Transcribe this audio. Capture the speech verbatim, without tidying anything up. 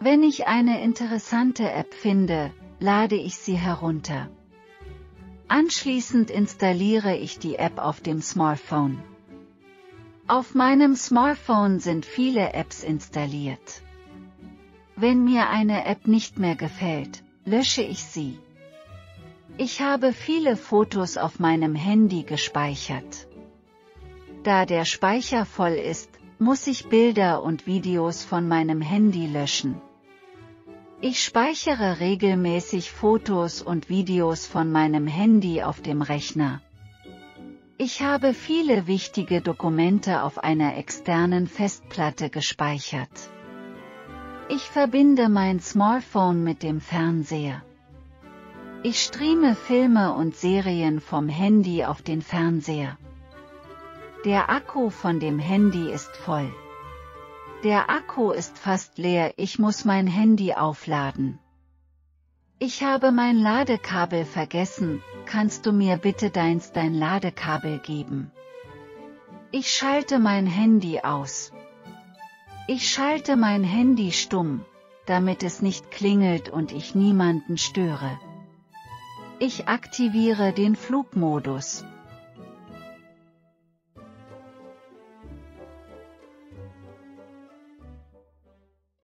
Wenn ich eine interessante App finde, lade ich sie herunter. Anschließend installiere ich die App auf dem Smartphone. Auf meinem Smartphone sind viele Apps installiert. Wenn mir eine App nicht mehr gefällt, lösche ich sie. Ich habe viele Fotos auf meinem Handy gespeichert. Da der Speicher voll ist, muss ich Bilder und Videos von meinem Handy löschen. Ich speichere regelmäßig Fotos und Videos von meinem Handy auf dem Rechner. Ich habe viele wichtige Dokumente auf einer externen Festplatte gespeichert. Ich verbinde mein Smartphone mit dem Fernseher. Ich streame Filme und Serien vom Handy auf den Fernseher. Der Akku von dem Handy ist voll. Der Akku ist fast leer, ich muss mein Handy aufladen. Ich habe mein Ladekabel vergessen, kannst du mir bitte deins dein Ladekabel geben? Ich schalte mein Handy aus. Ich schalte mein Handy stumm, damit es nicht klingelt und ich niemanden störe. Ich aktiviere den Flugmodus.